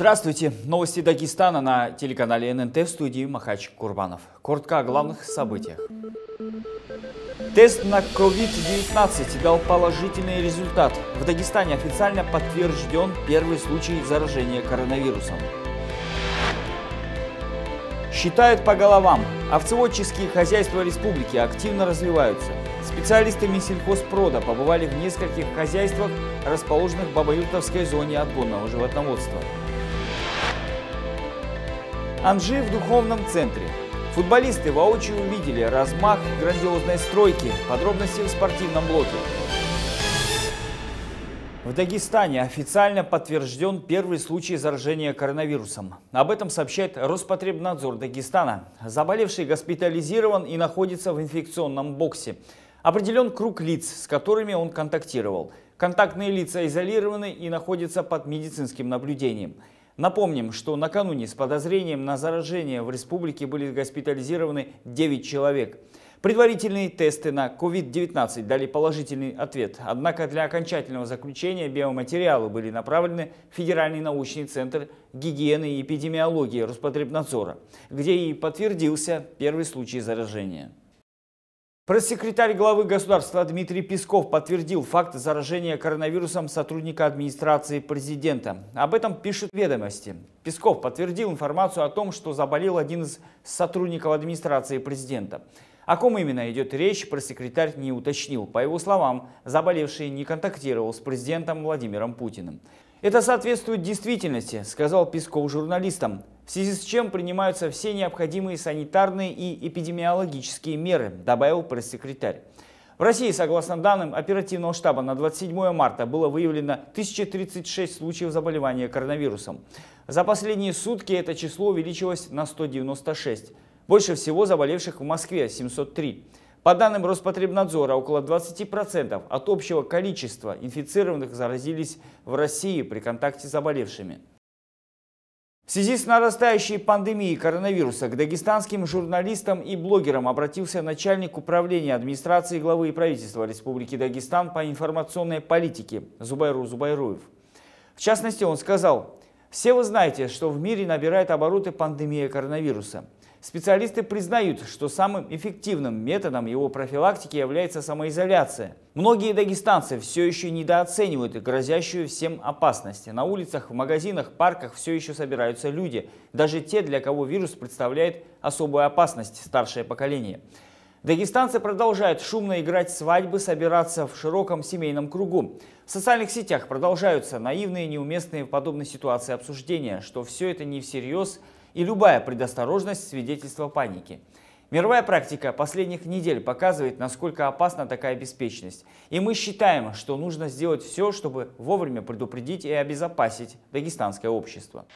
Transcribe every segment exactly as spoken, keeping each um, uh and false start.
Здравствуйте! Новости Дагестана на телеканале эн эн тэ, в студии Махач Курбанов. Коротко о главных событиях. Тест на ковид девятнадцать дал положительный результат. В Дагестане официально подтвержден первый случай заражения коронавирусом. Считают по головам. Овцеводческие хозяйства республики активно развиваются. Специалисты Минсельхозпрода побывали в нескольких хозяйствах, расположенных в Бабаюртовской зоне отгонного животноводства. Анжи в духовном центре. Футболисты воочию увидели размах грандиозной стройки. Подробности в спортивном блоке. В Дагестане официально подтвержден первый случай заражения коронавирусом. Об этом сообщает Роспотребнадзор Дагестана. Заболевший госпитализирован и находится в инфекционном боксе. Определен круг лиц, с которыми он контактировал. Контактные лица изолированы и находятся под медицинским наблюдением. Напомним, что накануне с подозрением на заражение в республике были госпитализированы девять человек. Предварительные тесты на ковид девятнадцать дали положительный ответ. Однако для окончательного заключения биоматериалы были направлены в Федеральный научный центр гигиены и эпидемиологии Роспотребнадзора, где и подтвердился первый случай заражения. Пресс-секретарь главы государства Дмитрий Песков подтвердил факт заражения коронавирусом сотрудника администрации президента. Об этом пишут «Ведомости». Песков подтвердил информацию о том, что заболел один из сотрудников администрации президента. О ком именно идет речь, пресс-секретарь не уточнил. По его словам, заболевший не контактировал с президентом Владимиром Путиным. «Это соответствует действительности», — сказал Песков журналистам, в связи с чем принимаются все необходимые санитарные и эпидемиологические меры, добавил пресс-секретарь. В России, согласно данным оперативного штаба, на двадцать седьмое марта было выявлено тысяча тридцать шесть случаев заболевания коронавирусом. За последние сутки это число увеличилось на сто девяносто шесть. Больше всего заболевших в Москве – семьсот три. По данным Роспотребнадзора, около двадцати процентов от общего количества инфицированных заразились в России при контакте с заболевшими. В связи с нарастающей пандемией коронавируса к дагестанским журналистам и блогерам обратился начальник управления администрации главы и правительства Республики Дагестан по информационной политике Зубайру Зубайруев. В частности, он сказал: «Все вы знаете, что в мире набирает обороты пандемия коронавируса. Специалисты признают, что самым эффективным методом его профилактики является самоизоляция. Многие дагестанцы все еще недооценивают грозящую всем опасность. На улицах, в магазинах, парках все еще собираются люди, даже те, для кого вирус представляет особую опасность, старшее поколение. Дагестанцы продолжают шумно играть свадьбы, собираться в широком семейном кругу. В социальных сетях продолжаются наивные, неуместные в подобной ситуации обсуждения, что все это не всерьез, и любая предосторожность – свидетельство паники. Мировая практика последних недель показывает, насколько опасна такая беспечность. И мы считаем, что нужно сделать все, чтобы вовремя предупредить и обезопасить дагестанское общество».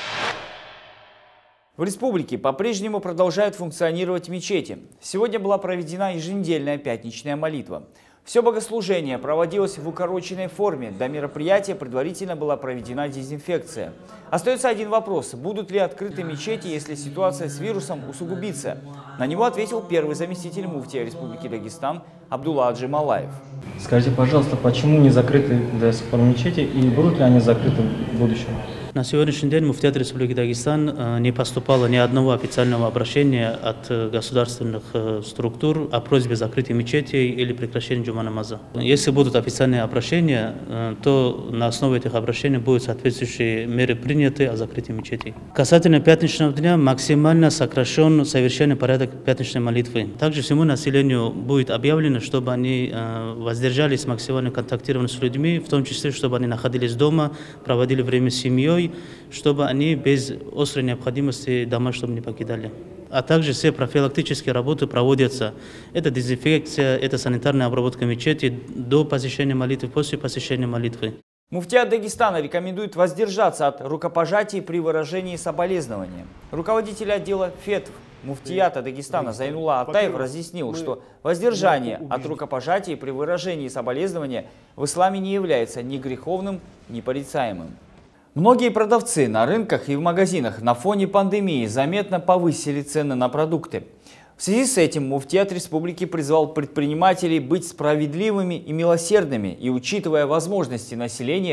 В республике по-прежнему продолжают функционировать мечети. Сегодня была проведена еженедельная пятничная молитва. Все богослужение проводилось в укороченной форме. До мероприятия предварительно была проведена дезинфекция. Остается один вопрос: будут ли открыты мечети, если ситуация с вирусом усугубится? На него ответил первый заместитель муфтия Республики Дагестан Абдулла Аджималаев. Скажите, пожалуйста, почему не закрыты до сих пор мечети и будут ли они закрыты в будущем? На сегодняшний день муфтиат Республики Дагестан не поступало ни одного официального обращения от государственных структур о просьбе закрытия мечетей или прекращения джума намаза. Если будут официальные обращения, то на основе этих обращений будут соответствующие меры приняты о закрытии мечетей. Касательно пятничного дня, максимально сокращен совершенный порядок пятничной молитвы. Также всему населению будет объявлено, чтобы они воздержались максимально контактировать с людьми, в том числе, чтобы они находились дома, проводили время с семьей, чтобы они без острой необходимости дома чтобы не покидали. А также все профилактические работы проводятся. Это дезинфекция, это санитарная обработка мечети до посещения молитвы, после посещения молитвы. Муфтиат Дагестана рекомендует воздержаться от рукопожатий при выражении соболезнования. Руководитель отдела фетв муфтията Дагестана Зайнулла Атаев разъяснил, что воздержание от рукопожатий при выражении соболезнования в исламе не является ни греховным, ни порицаемым. Многие продавцы на рынках и в магазинах на фоне пандемии заметно повысили цены на продукты. В связи с этим муфтиат республики призвал предпринимателей быть справедливыми и милосердными и, учитывая возможности населения,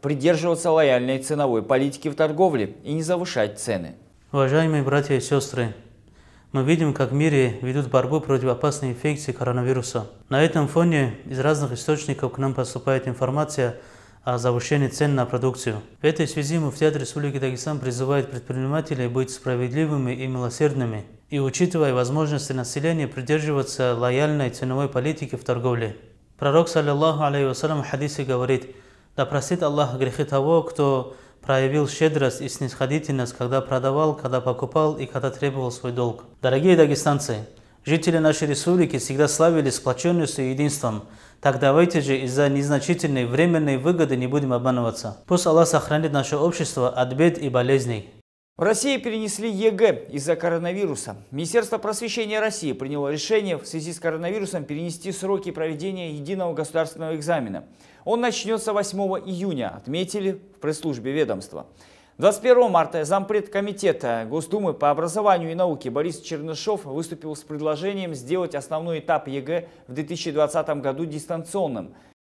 придерживаться лояльной ценовой политики в торговле и не завышать цены. Уважаемые братья и сестры, мы видим, как в мире ведут борьбу против опасной инфекции коронавируса. На этом фоне из разных источников к нам поступает информация о завышении цен на продукцию. В этой связи Муфтият Республики Дагестан призывает предпринимателей быть справедливыми и милосердными и, учитывая возможности населения, придерживаться лояльной ценовой политики в торговле. Пророк, саллиллаху алейхи вассалям, в хадисе говорит: «Да простит Аллах грехи того, кто проявил щедрость и снисходительность, когда продавал, когда покупал и когда требовал свой долг». Дорогие дагестанцы, жители нашей республики всегда славились сплоченностью и единством. Так давайте же из-за незначительной временной выгоды не будем обманываться. Пусть Аллах сохранит наше общество от бед и болезней. В России перенесли ЕГЭ из-за коронавируса. Министерство просвещения России приняло решение в связи с коронавирусом перенести сроки проведения единого государственного экзамена. Он начнется восьмого июня, отметили в пресс-службе ведомства. двадцать первого марта зампред комитета Госдумы по образованию и науке Борис Чернышов выступил с предложением сделать основной этап ЕГЭ в две тысячи двадцатом году дистанционным.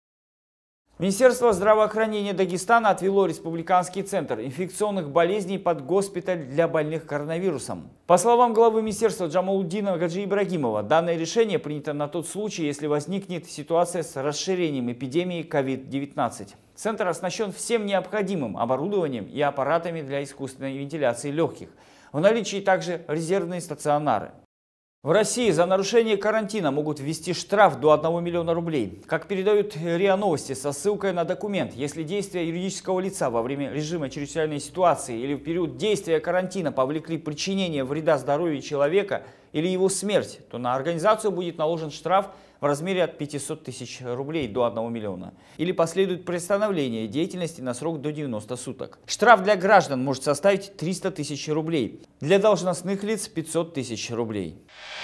Министерство здравоохранения Дагестана отвело Республиканский центр инфекционных болезней под госпиталь для больных коронавирусом. По словам главы министерства Джамалуддина Гаджи Ибрагимова, данное решение принято на тот случай, если возникнет ситуация с расширением эпидемии ковид девятнадцать. Центр оснащен всем необходимым оборудованием и аппаратами для искусственной вентиляции легких. В наличии также резервные стационары. В России за нарушение карантина могут ввести штраф до одного миллиона рублей. Как передают РИА Новости со ссылкой на документ, если действия юридического лица во время режима чрезвычайной ситуации или в период действия карантина повлекли причинение вреда здоровью человека или его смерть, то на организацию будет наложен штраф в размере от пятисот тысяч рублей до одного миллиона. Или последует приостановление деятельности на срок до девяноста суток. Штраф для граждан может составить триста тысяч рублей. Для должностных лиц пятьсот тысяч рублей.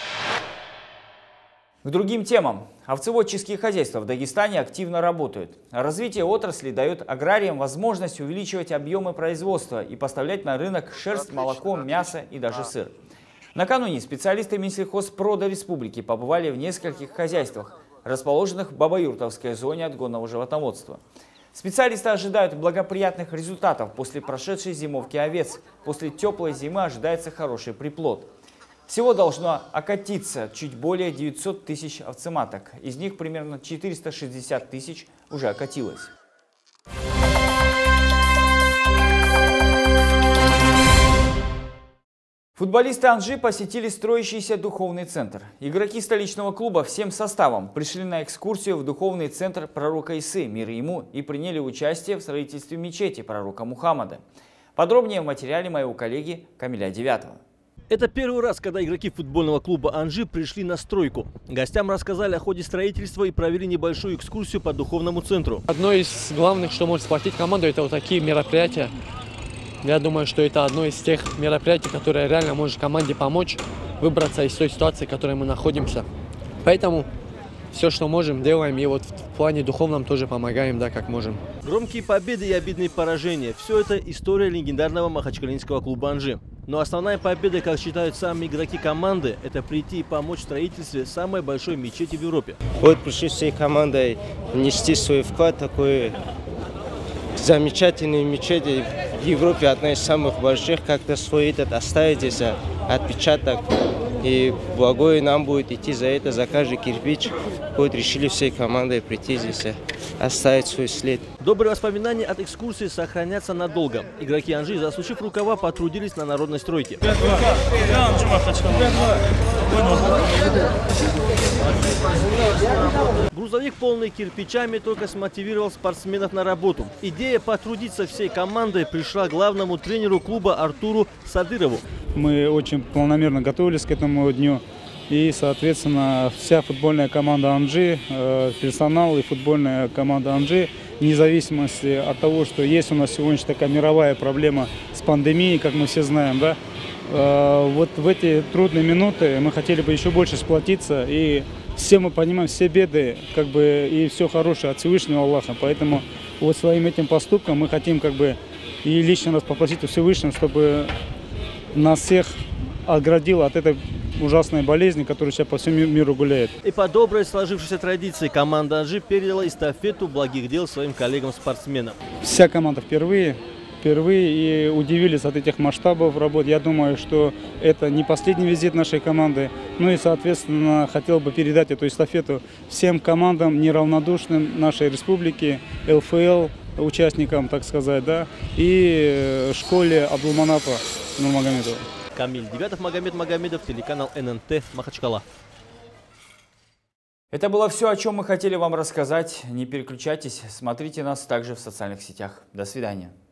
К другим темам. Овцеводческие хозяйства в Дагестане активно работают. Развитие отрасли дает аграриям возможность увеличивать объемы производства и поставлять на рынок шерсть, молоко, мясо и даже сыр. Накануне специалисты Минсельхозпрода Республики побывали в нескольких хозяйствах, расположенных в Бабаюртовской зоне отгонного животноводства. Специалисты ожидают благоприятных результатов после прошедшей зимовки овец. После теплой зимы ожидается хороший приплод. Всего должно окатиться чуть более девятисот тысяч овцематок. Из них примерно четыреста шестьдесят тысяч уже окатилось. Футболисты Анжи посетили строящийся духовный центр. Игроки столичного клуба всем составом пришли на экскурсию в духовный центр пророка Исы, мир ему, и приняли участие в строительстве мечети пророка Мухаммада. Подробнее в материале моего коллеги Камиля Девятого. Это первый раз, когда игроки футбольного клуба «Анжи» пришли на стройку. Гостям рассказали о ходе строительства и провели небольшую экскурсию по духовному центру. Одно из главных, что может сплотить команду, это вот такие мероприятия. Я думаю, что это одно из тех мероприятий, которое реально может команде помочь выбраться из той ситуации, в которой мы находимся. Поэтому все, что можем, делаем. И вот в плане духовном тоже помогаем, да, как можем. Громкие победы и обидные поражения – все это история легендарного махачкалинского клуба «Анжи». Но основная победа, как считают сами игроки команды, это прийти и помочь в строительстве самой большой мечети в Европе. Вот пришли всей командой внести свой вклад, такой замечательной мечети в Европе, одна из самых больших, как-то свой этот оставить здесь отпечаток. И благое нам будет идти за это, за каждый кирпич. Вот решили всей командой прийти здесь, оставить свой след. Добрые воспоминания от экскурсии сохранятся надолго. Игроки Анжи, засучив рукава, потрудились на народной стройке. Грузовик, полный кирпичами, только смотивировал спортсменов на работу. Идея потрудиться всей командой пришла главному тренеру клуба Артуру Садырову. Мы очень планомерно готовились к этому дню. И, соответственно, вся футбольная команда «Анжи», персонал и футбольная команда «Анжи», вне зависимости от того, что есть у нас сегодня такая мировая проблема с пандемией, как мы все знаем, да, вот в эти трудные минуты мы хотели бы еще больше сплотиться. И все мы понимаем, все беды, как бы, и все хорошее от Всевышнего Аллаха. Поэтому вот своим этим поступком мы хотим, как бы, и лично раз попросить у Всевышнего, чтобы нас всех оградил от этой ужасной болезни, которая сейчас по всему миру гуляет. И по доброй сложившейся традиции команда Анжи передала эстафету благих дел своим коллегам-спортсменам. Вся команда впервые. Впервые и удивились от этих масштабов работ. Я думаю, что это не последний визит нашей команды. Ну и, соответственно, хотел бы передать эту эстафету всем командам, неравнодушным нашей республики, эл эф эл, участникам, так сказать, да, и школе Абдулманапа Нурмагомедова. Камиль Девятов, Магомед Магомедов, телеканал эн эн тэ, Махачкала. Это было все, о чем мы хотели вам рассказать. Не переключайтесь, смотрите нас также в социальных сетях. До свидания.